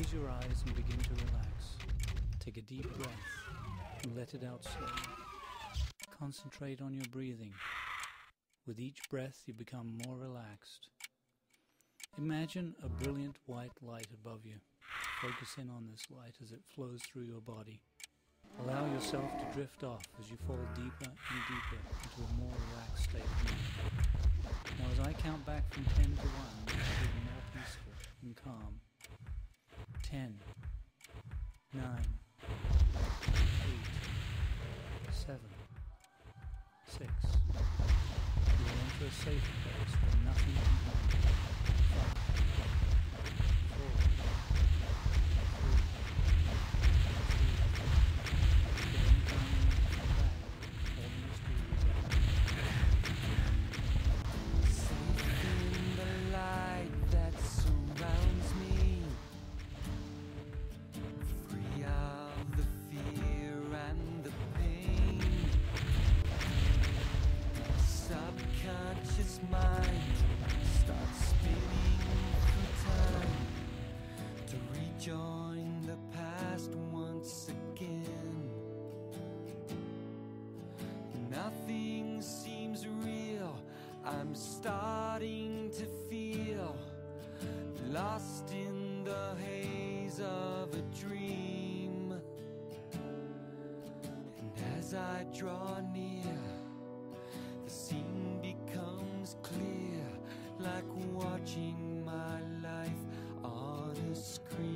Close your eyes and begin to relax. Take a deep breath and let it out slowly. Concentrate on your breathing. With each breath you become more relaxed. Imagine a brilliant white light above you. Focus in on this light as it flows through your body. Allow yourself to drift off as you fall deeper and deeper into a more relaxed state of mind. Now as I count back from 10 to 1, you will feel more peaceful and calm. 10, 9, 8, 7, 6. You will enter a safe place where nothing can harm you. 5, 4, 3, join the past once again. Nothing seems real. I'm starting to feel lost in the haze of a dream. And as I draw near, the scene becomes clear, like watching my life on a screen.